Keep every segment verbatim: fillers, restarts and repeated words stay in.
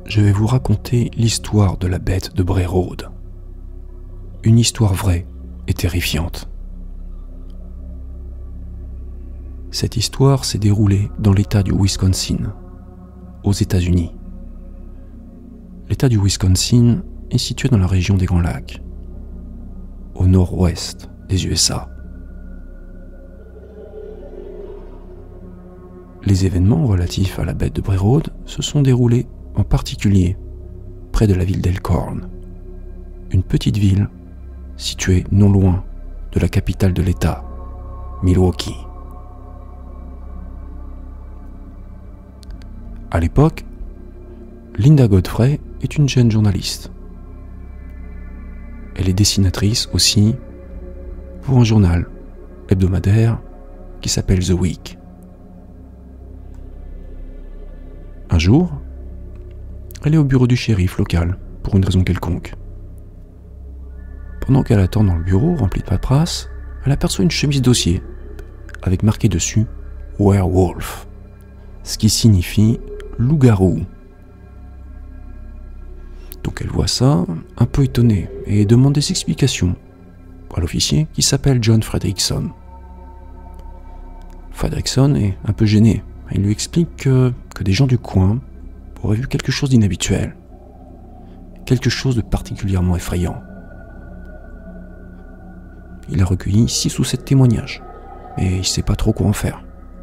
je vais vous raconter l'histoire de la bête de Bray Road. Une histoire vraie et terrifiante. Cette histoire s'est déroulée dans l'État du Wisconsin, aux États-Unis. L'État du Wisconsin est situé dans la région des Grands Lacs, au nord-ouest des U S A. Les événements relatifs à la bête de Bray Road se sont déroulés en particulier près de la ville d'Elkhorn, une petite ville située non loin de la capitale de l'État, Milwaukee. À l'époque, Linda Godfrey est une jeune journaliste. Elle est dessinatrice aussi pour un journal hebdomadaire qui s'appelle The Week. Un jour, elle est au bureau du shérif local pour une raison quelconque. Pendant qu'elle attend dans le bureau rempli de paperasse, elle aperçoit une chemise dossier avec marqué dessus « Werewolf », ce qui signifie « loup-garou ». Donc elle voit ça, un peu étonnée, et demande des explications à l'officier qui s'appelle John Fredrickson. Fredrickson est un peu gêné. Il lui explique que, que des gens du coin auraient vu quelque chose d'inhabituel, quelque chose de particulièrement effrayant. Il a recueilli six ou sept témoignages, et il ne sait pas trop quoi en faire.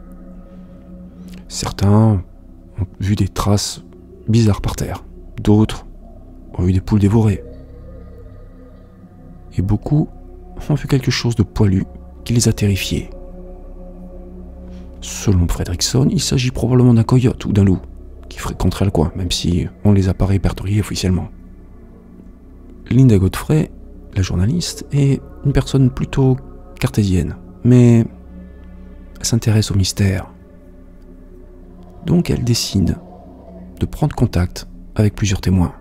Certains ont vu des traces bizarres par terre, d'autres ont vu des poules dévorées, et beaucoup ont vu quelque chose de poilu qui les a terrifiés. Selon Fredrickson, il s'agit probablement d'un coyote ou d'un loup qui fréquenterait le coin, même si on ne les a pas répertoriés officiellement. Linda Godfrey, la journaliste, est une personne plutôt cartésienne, mais elle s'intéresse au mystère. Donc elle décide de prendre contact avec plusieurs témoins.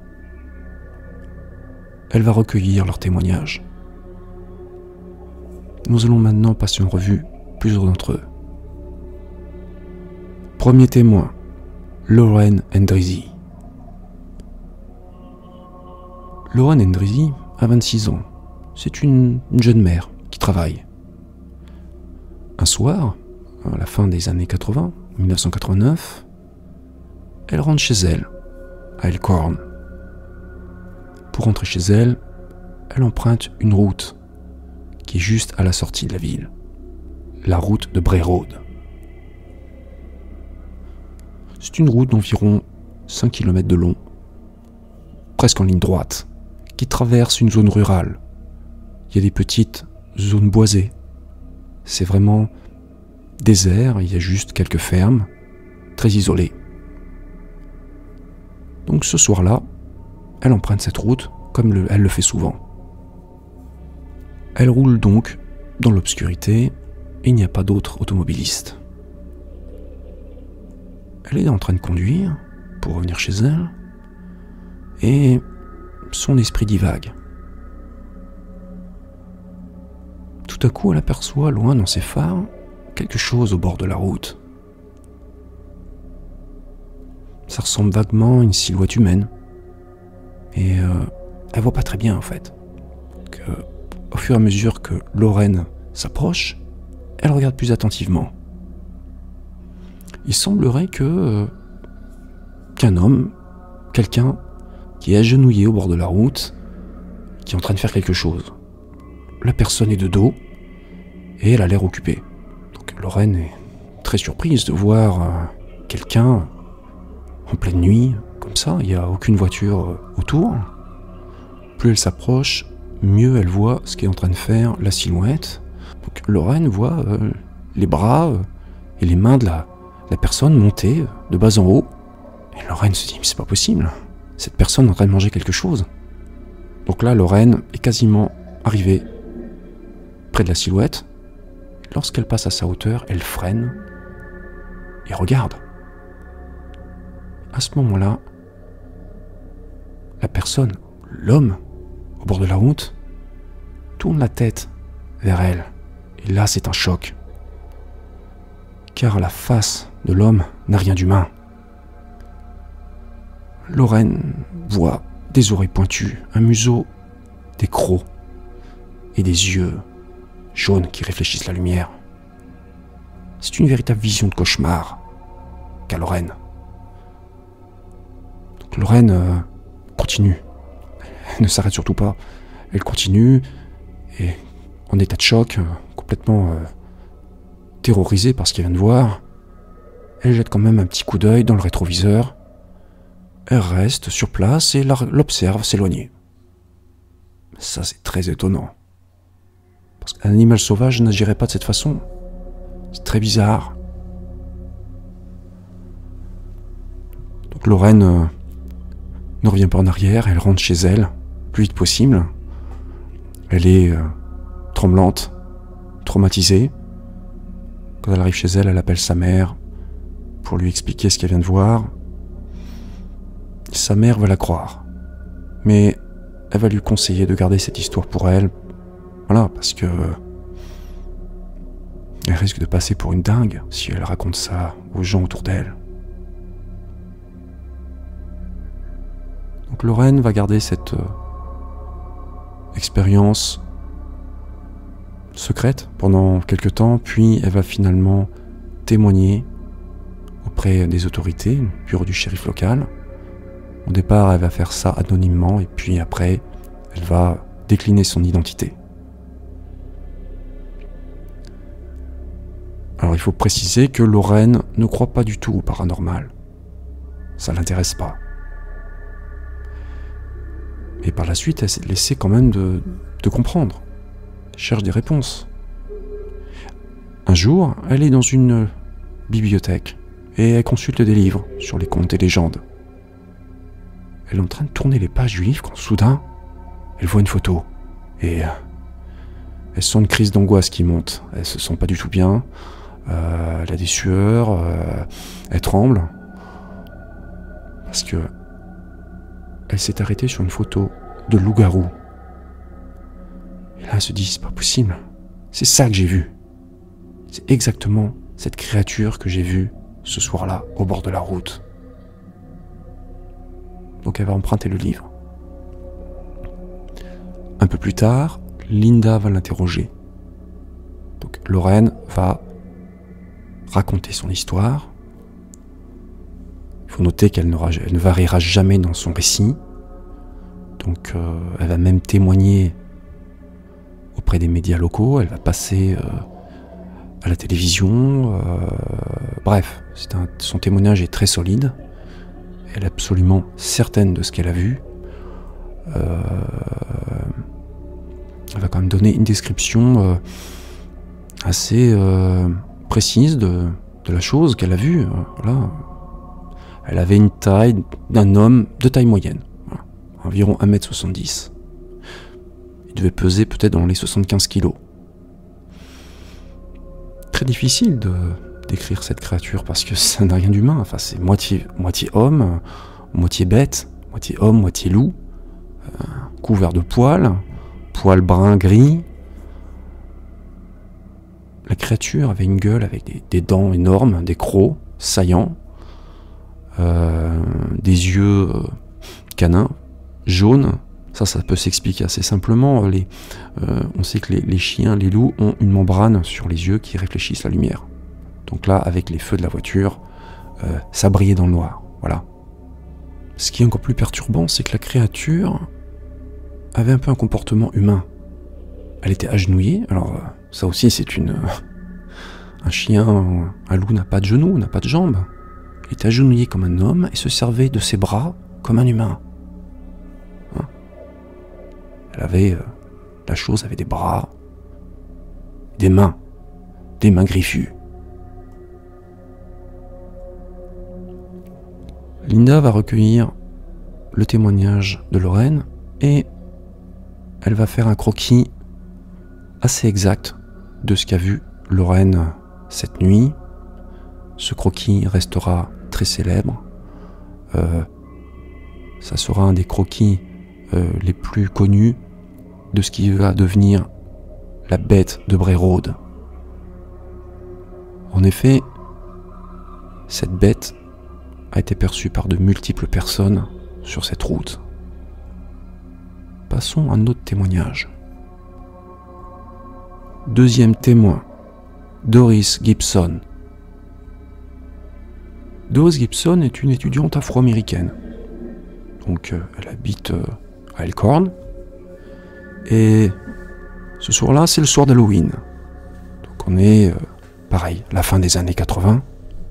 Elle va recueillir leurs témoignages. Nous allons maintenant passer en revue plusieurs d'entre eux. Premier témoin, Lauren Endrizzi. Lauren Endrizzi a vingt-six ans. C'est une, une jeune mère qui travaille. Un soir, à la fin des années quatre-vingts, mille neuf cent quatre-vingt-neuf, elle rentre chez elle, à Elkhorn. Pour rentrer chez elle, elle emprunte une route qui est juste à la sortie de la ville, la route de Bray Road. C'est une route d'environ cinq kilomètres de long, presque en ligne droite, qui traverse une zone rurale. Il y a des petites zones boisées. C'est vraiment désert, il y a juste quelques fermes, très isolées. Donc ce soir-là, elle emprunte cette route comme le, elle le fait souvent. Elle roule donc dans l'obscurité et il n'y a pas d'autres automobilistes. Elle est en train de conduire pour revenir chez elle et son esprit divague. Tout à coup, elle aperçoit loin dans ses phares quelque chose au bord de la route. Ça ressemble vaguement à une silhouette humaine et euh, elle voit pas très bien en fait. Que, au fur et à mesure que Lauren s'approche, elle regarde plus attentivement. Il semblerait que euh, qu'un homme, quelqu'un qui est agenouillé au bord de la route, qui est en train de faire quelque chose. La personne est de dos et elle a l'air occupée. Donc Lauren est très surprise de voir euh, quelqu'un en pleine nuit, comme ça, il n'y a aucune voiture euh, autour. Plus elle s'approche, mieux elle voit ce qu'est en train de faire la silhouette. Donc Lauren voit euh, les bras euh, et les mains de la La personne montait de bas en haut, et Lauren se dit « mais c'est pas possible, cette personne est en train de manger quelque chose ». Donc là, Lauren est quasiment arrivée près de la silhouette. Lorsqu'elle passe à sa hauteur, elle freine et regarde. À ce moment-là, la personne, l'homme, au bord de la route, tourne la tête vers elle. Et là, c'est un choc. Car la face de l'homme n'a rien d'humain. Lorraine voit des oreilles pointues, un museau, des crocs et des yeux jaunes qui réfléchissent la lumière. C'est une véritable vision de cauchemar qu'a Lorraine. Donc Lorraine euh, continue. Elle ne s'arrête surtout pas. Elle continue et en état de choc, euh, complètement euh, terrorisée par ce qu'elle vient de voir, elle jette quand même un petit coup d'œil dans le rétroviseur. Elle reste sur place et l'observe s'éloigner. Ça, c'est très étonnant. Parce qu'un animal sauvage n'agirait pas de cette façon. C'est très bizarre. Donc Lorraine euh, ne revient pas en arrière, elle rentre chez elle, le plus vite possible. Elle est euh, tremblante, traumatisée. Quand elle arrive chez elle, elle appelle sa mère pour lui expliquer ce qu'elle vient de voir. Sa mère va la croire, mais elle va lui conseiller de garder cette histoire pour elle. Voilà, parce que elle risque de passer pour une dingue si elle raconte ça aux gens autour d'elle. Donc Lorraine va garder cette euh, expérience secrète pendant quelque temps, puis elle va finalement témoigner auprès des autorités, le bureau du shérif local. Au départ, elle va faire ça anonymement, et puis après, elle va décliner son identité. Alors il faut préciser que Lorraine ne croit pas du tout au paranormal. Ça l'intéresse pas. Et par la suite, elle s'est laissée quand même de, de comprendre. Elle cherche des réponses. Un jour, elle est dans une bibliothèque et elle consulte des livres sur les contes et légendes. Elle est en train de tourner les pages du livre quand soudain, elle voit une photo. Et elle sent une crise d'angoisse qui monte. Elle se sent pas du tout bien. Euh, elle a des sueurs. Euh, elle tremble. Parce que elle s'est arrêtée sur une photo de loup-garou. Et là, elle se dit, c'est pas possible. C'est ça que j'ai vu. C'est exactement cette créature que j'ai vue ce soir-là, au bord de la route. Donc elle va emprunter le livre. Un peu plus tard, Linda va l'interroger. Donc Lorraine va raconter son histoire. Il faut noter qu'elle ne variera jamais dans son récit. Donc euh, elle va même témoigner auprès des médias locaux. Elle va passer euh, à la télévision. Euh, bref, c'est un, son témoignage est très solide. Elle est absolument certaine de ce qu'elle a vu. Euh, elle va quand même donner une description euh, assez euh, précise de, de la chose qu'elle a vue. Voilà. Elle avait une taille d'un homme de taille moyenne, voilà, environ un mètre soixante-dix. Il devait peser peut-être dans les soixante-quinze kilos. Très difficile de décrire cette créature parce que ça n'a rien d'humain. Enfin, c'est moitié, moitié homme, moitié bête, moitié homme, moitié loup, euh, couvert de poils, poils bruns gris. La créature avait une gueule avec des, des dents énormes, des crocs saillants, euh, des yeux euh, canins, jaunes. Ça, ça peut s'expliquer assez simplement. Les, euh, on sait que les, les chiens, les loups ont une membrane sur les yeux qui réfléchissent la lumière. Donc là, avec les feux de la voiture, euh, ça brillait dans le noir. Voilà. Ce qui est encore plus perturbant, c'est que la créature avait un peu un comportement humain. Elle était agenouillée. Alors, ça aussi, c'est une... Un chien, un loup n'a pas de genoux, n'a pas de jambes. Il était agenouillé comme un homme et se servait de ses bras comme un humain. Hein? Elle avait... La chose avait des bras, des mains, des mains griffues. Linda va recueillir le témoignage de Lorraine et elle va faire un croquis assez exact de ce qu'a vu Lorraine cette nuit. Ce croquis restera très célèbre. Euh, ça sera un des croquis euh, les plus connus de ce qui va devenir la bête de Bray Road. En effet, cette bête a été perçue par de multiples personnes sur cette route. Passons à un autre témoignage. Deuxième témoin, Doris Gibson. Doris Gibson est une étudiante afro-américaine. Donc, euh, elle habite euh, à Elkhorn. Et ce soir-là, c'est le soir d'Halloween. Donc, on est, euh, pareil, la fin des années quatre-vingts.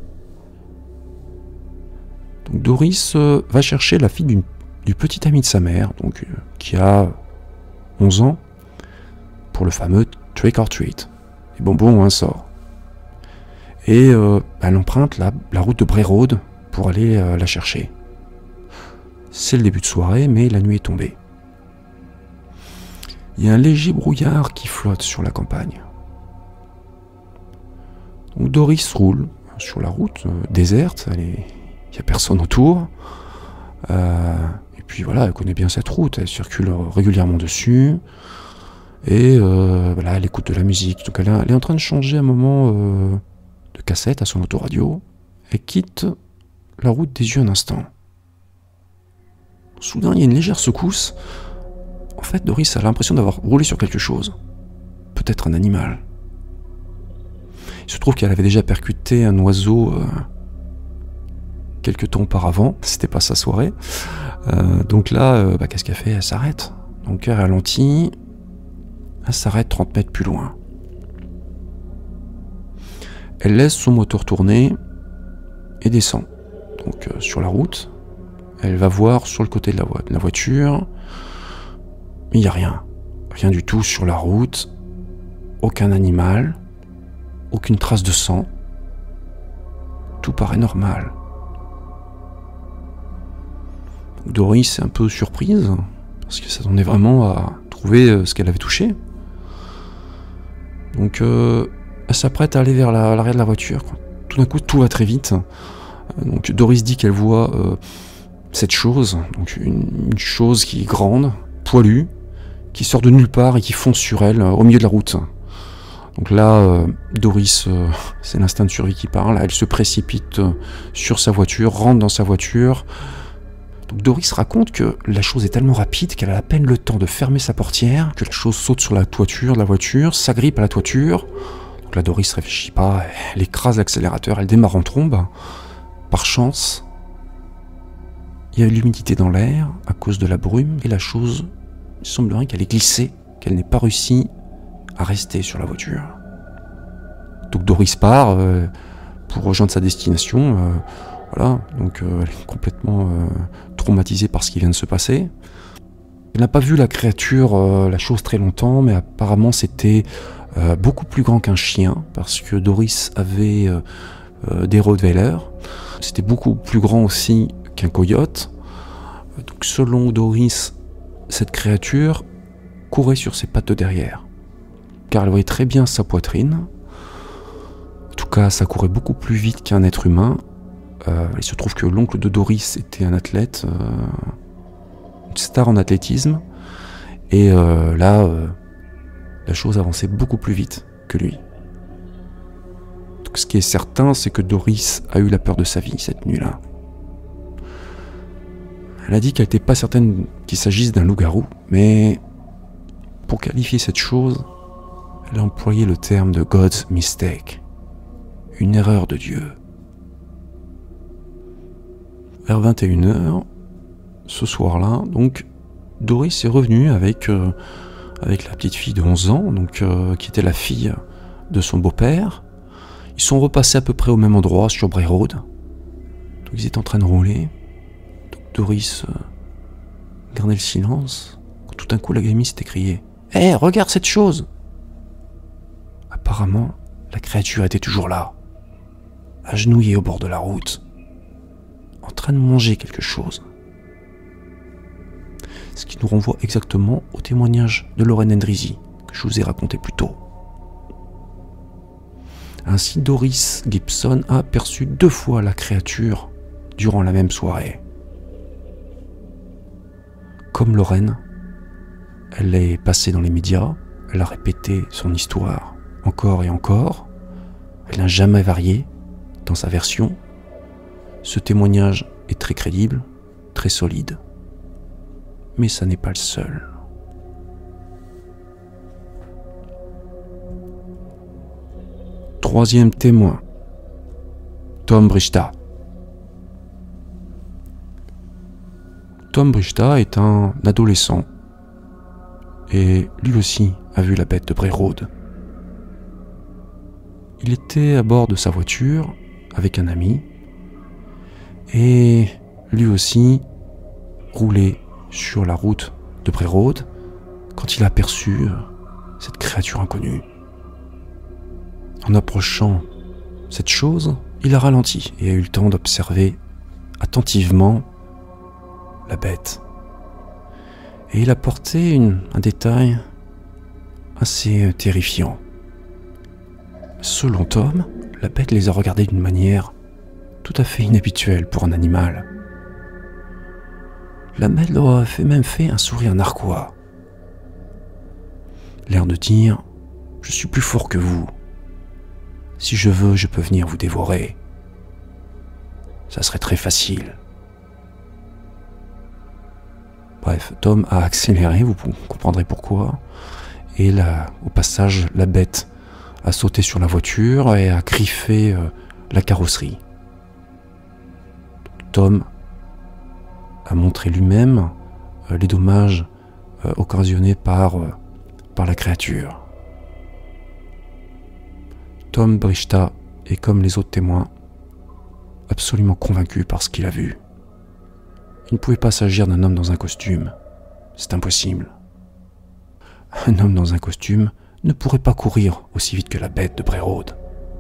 Donc, Doris euh, va chercher la fille d'une, du petit ami de sa mère, donc, euh, qui a onze ans, pour le fameux trick or treat, les bonbons ou un sort. Et euh, elle emprunte la, la route de Bray Road pour aller euh, la chercher. C'est le début de soirée, mais la nuit est tombée. Il y a un léger brouillard qui flotte sur la campagne. Donc Doris roule sur la route euh, déserte, il n'y a personne autour. Euh, et puis voilà, elle connaît bien cette route, elle circule régulièrement dessus. Et euh, voilà, elle écoute de la musique. Donc elle, a, elle est en train de changer un moment euh, de cassette à son autoradio. Elle quitte la route des yeux un instant. Soudain, il y a une légère secousse. En fait, Doris a l'impression d'avoir roulé sur quelque chose. Peut-être un animal. Il se trouve qu'elle avait déjà percuté un oiseau euh, quelques temps auparavant. C'était pas sa soirée. Euh, donc là, euh, bah, qu'est-ce qu'elle fait? Elle s'arrête. Donc elle ralentit. Elle s'arrête trente mètres plus loin. Elle laisse son moteur tourner et descend. Donc euh, sur la route, elle va voir sur le côté de la, vo- de la voiture. Il n'y a rien. Rien du tout sur la route. Aucun animal. Aucune trace de sang. Tout paraît normal. Donc Doris est un peu surprise, parce que ça s'attendait vraiment à trouver ce qu'elle avait touché. Donc euh, elle s'apprête à aller vers la, l'arrière de la voiture. Tout d'un coup, tout va très vite. Donc Doris dit qu'elle voit euh, cette chose, donc une, une chose qui est grande, poilue, qui sort de nulle part et qui fonce sur elle euh, au milieu de la route. Donc là, euh, Doris, euh, c'est l'instinct de survie qui parle, elle se précipite euh, sur sa voiture, rentre dans sa voiture. Donc Doris raconte que la chose est tellement rapide qu'elle a à peine le temps de fermer sa portière, que la chose saute sur la toiture de la voiture, s'agrippe à la toiture. Donc là, Doris ne réfléchit pas, elle écrase l'accélérateur, elle démarre en trombe. Par chance, il y a eu l'humidité dans l'air à cause de la brume, et la chose, il semblerait qu'elle ait glissé, qu'elle n'ait pas réussi à rester sur la voiture. Donc Doris part euh, pour rejoindre sa destination. Euh, voilà, donc euh, elle est complètement euh, traumatisée par ce qui vient de se passer. Elle n'a pas vu la créature, euh, la chose très longtemps, mais apparemment c'était euh, beaucoup plus grand qu'un chien, parce que Doris avait euh, euh, des Rottweilers. C'était beaucoup plus grand aussi qu'un coyote. Donc selon Doris, cette créature courait sur ses pattes de derrière, car elle voyait très bien sa poitrine. En tout cas, ça courait beaucoup plus vite qu'un être humain. Euh, il se trouve que l'oncle de Doris était un athlète, euh, une star en athlétisme, et euh, là, euh, la chose avançait beaucoup plus vite que lui. Donc, ce qui est certain, c'est que Doris a eu la peur de sa vie cette nuit-là. Elle a dit qu'elle n'était pas certaine qu'il s'agisse d'un loup-garou, mais pour qualifier cette chose, elle a employé le terme de God's mistake, une erreur de Dieu. Vers vingt et une heures, ce soir-là, donc, Doris est revenue avec, euh, avec la petite fille de onze ans, donc, euh, qui était la fille de son beau-père. Ils sont repassés à peu près au même endroit, sur Bray Road. Donc ils étaient en train de rouler. Donc Doris euh, gardait le silence, quand tout d'un coup la gamine s'est écriée « Hé, hey, regarde cette chose !» Apparemment, la créature était toujours là, agenouillée au bord de la route, en train de manger quelque chose. Ce qui nous renvoie exactement au témoignage de Lorraine Endrizzi, que je vous ai raconté plus tôt. Ainsi, Doris Gibson a aperçu deux fois la créature durant la même soirée. Comme Lorraine, elle est passée dans les médias, elle a répété son histoire encore et encore, elle n'a jamais varié dans sa version. Ce témoignage est très crédible, très solide. Mais ça n'est pas le seul. Troisième témoin, Tom Brichta. Tom Brichta est un adolescent et lui aussi a vu la bête de Bray-Road. Il était à bord de sa voiture avec un ami et lui aussi roulait sur la route de Bray-Road quand il a aperçu cette créature inconnue. En approchant cette chose, il a ralenti et a eu le temps d'observer attentivement la bête. Et il a porté une, un détail assez terrifiant. Selon Tom, la bête les a regardés d'une manière tout à fait inhabituelle pour un animal. La bête leur a fait même fait un sourire narquois. L'air de dire « Je suis plus fort que vous. Si je veux, je peux venir vous dévorer. Ça serait très facile. » Bref, Tom a accéléré, vous comprendrez pourquoi. Et là, au passage, la bête a sauté sur la voiture et a griffé euh, la carrosserie. Tom a montré lui-même euh, les dommages euh, occasionnés par, euh, par la créature. Tom Brichta est, comme les autres témoins, absolument convaincu par ce qu'il a vu. Il ne pouvait pas s'agir d'un homme dans un costume. C'est impossible. Un homme dans un costume ne pourrait pas courir aussi vite que la bête de Bray-Road.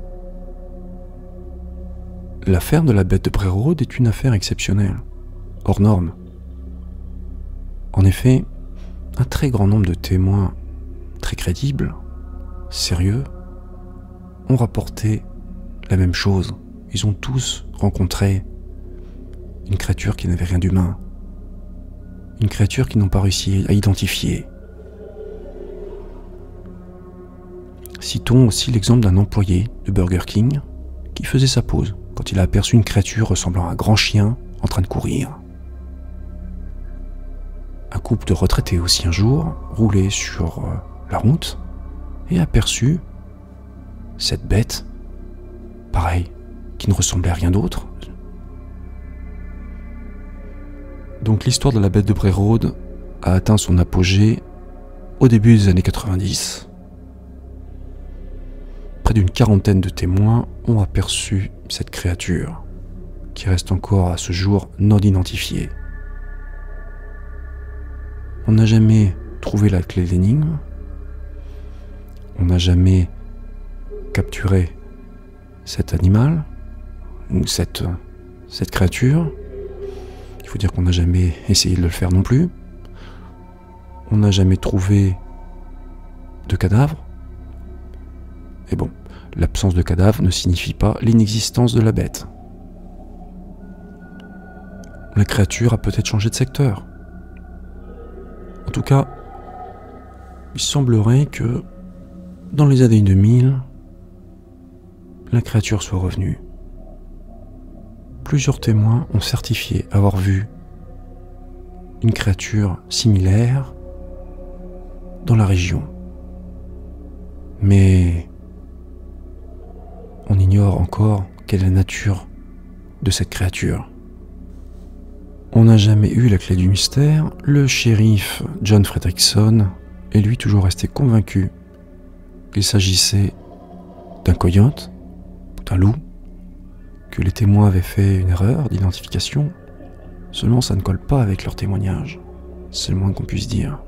L'affaire de la bête de Bray-Road est une affaire exceptionnelle, hors norme. En effet, un très grand nombre de témoins très crédibles, sérieux, ont rapporté la même chose. Ils ont tous rencontré une créature qui n'avait rien d'humain. Une créature qu'ils n'ont pas réussi à identifier. Citons aussi l'exemple d'un employé de Burger King qui faisait sa pause quand il a aperçu une créature ressemblant à un grand chien en train de courir. Un couple de retraités aussi un jour roulait sur la route et aperçut cette bête, pareil, qui ne ressemblait à rien d'autre. Donc l'histoire de la bête de Bray-Road a atteint son apogée au début des années quatre-vingt-dix. Près d'une quarantaine de témoins ont aperçu cette créature, qui reste encore à ce jour non identifiée. On n'a jamais trouvé la clé d'énigme, on n'a jamais capturé cet animal, ou cette, cette créature. Il faut dire qu'on n'a jamais essayé de le faire non plus. On n'a jamais trouvé de cadavre. Et bon, l'absence de cadavre ne signifie pas l'inexistence de la bête. La créature a peut-être changé de secteur. En tout cas, il semblerait que dans les années deux mille, la créature soit revenue. Plusieurs témoins ont certifié avoir vu une créature similaire dans la région. Mais on ignore encore quelle est la nature de cette créature. On n'a jamais eu la clé du mystère. Le shérif John Fredrickson est lui toujours resté convaincu qu'il s'agissait d'un coyote, d'un loup, que les témoins avaient fait une erreur d'identification. Seulement ça ne colle pas avec leur témoignage. C'est le moins qu'on puisse dire.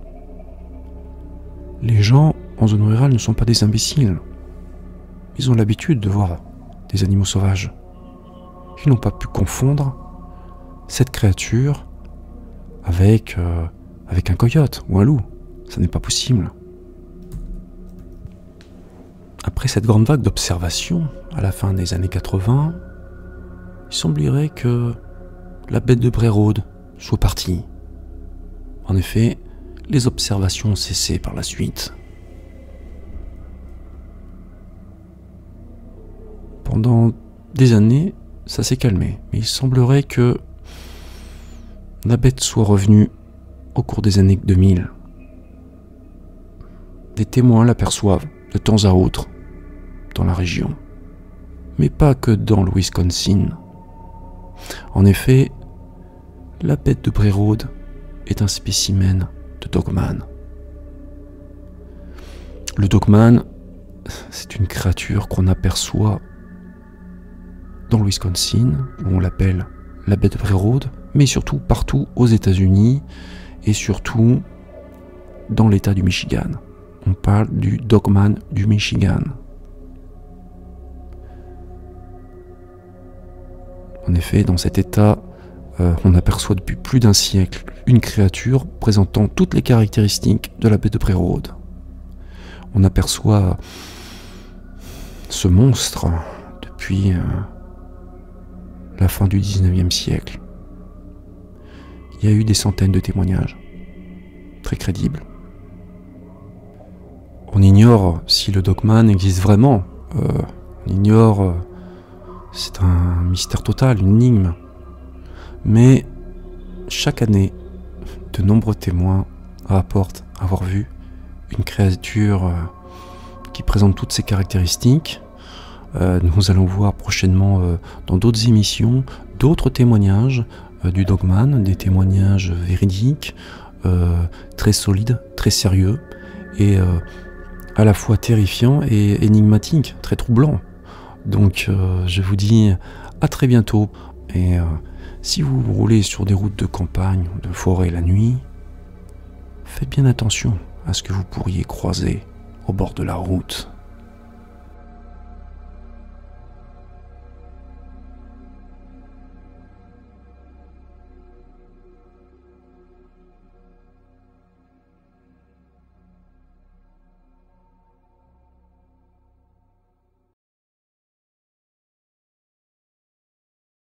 Les gens en zone rurale ne sont pas des imbéciles. Ils ont l'habitude de voir des animaux sauvages. Ils n'ont pas pu confondre cette créature avec, euh, avec un coyote ou un loup. Ça n'est pas possible. Après cette grande vague d'observation, à la fin des années quatre-vingts, il semblerait que la bête de Bray-Road soit partie. En effet, les observations ont cessé par la suite. Pendant des années, ça s'est calmé, mais il semblerait que la bête soit revenue au cours des années deux mille. Des témoins l'aperçoivent de temps à autre dans la région, mais pas que dans le Wisconsin. En effet, la bête de Bray Road est un spécimen de Dogman. Le Dogman, c'est une créature qu'on aperçoit dans le Wisconsin, où on l'appelle la bête de Bray Road, mais surtout partout aux États-Unis et surtout dans l'État du Michigan. On parle du Dogman du Michigan. En effet, dans cet état, euh, on aperçoit depuis plus d'un siècle une créature présentant toutes les caractéristiques de la bête de Bray Road. On aperçoit ce monstre depuis euh, la fin du dix-neuvième siècle. Il y a eu des centaines de témoignages, très crédibles. On ignore si le Dogman existe vraiment. Euh, on ignore... Euh, c'est un mystère total, une énigme. Mais chaque année, de nombreux témoins rapportent avoir vu une créature euh, qui présente toutes ses caractéristiques. Euh, nous allons voir prochainement euh, dans d'autres émissions d'autres témoignages euh, du Dogman, des témoignages véridiques, euh, très solides, très sérieux et euh, à la fois terrifiants et énigmatiques, très troublants. Donc euh, je vous dis à très bientôt et euh, si vous roulez sur des routes de campagne, de forêt la nuit, faites bien attention à ce que vous pourriez croiser au bord de la route.